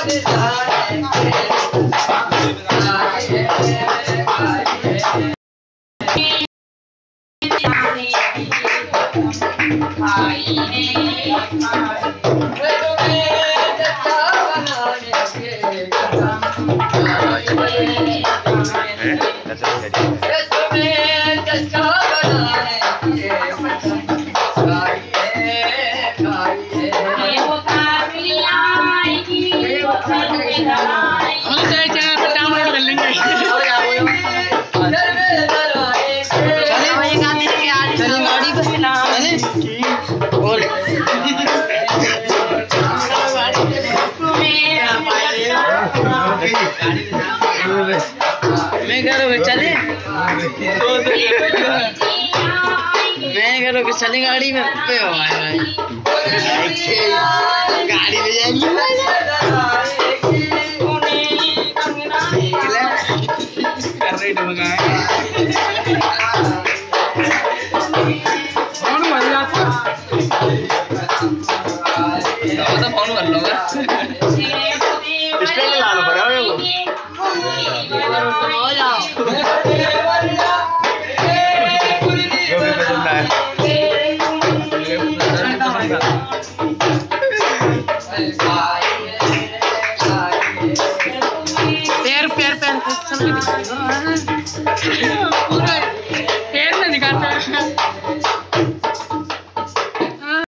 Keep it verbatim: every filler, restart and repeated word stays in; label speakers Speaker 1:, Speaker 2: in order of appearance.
Speaker 1: मैं करो चले मैं करो कि चले गाड़ी में पे हो भाई गाड़ी में जाएंगे कर रही डमगाए कौन मर जाता तो फोन कर लो
Speaker 2: इसलिए ला लो बड़ा हो जाओ